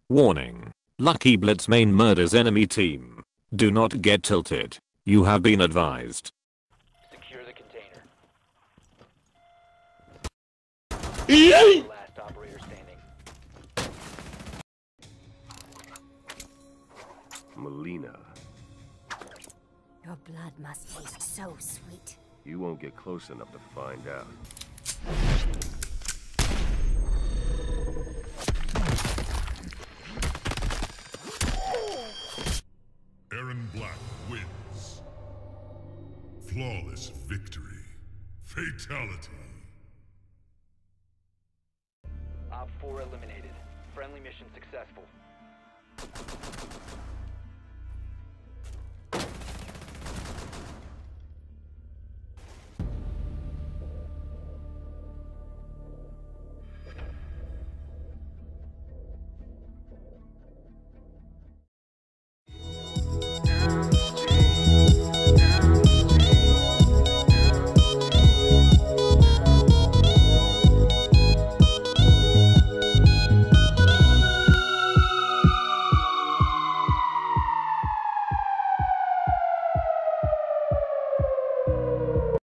Warning. Lucky Blitz main murders enemy team. Do not get tilted. You have been advised. Secure the container. Yay! Last operator standing. Melina, Your blood must taste so sweet. you won't get close enough to find out. Aaron Black wins. Flawless victory. Fatality. Op 4 eliminated. Friendly mission successful.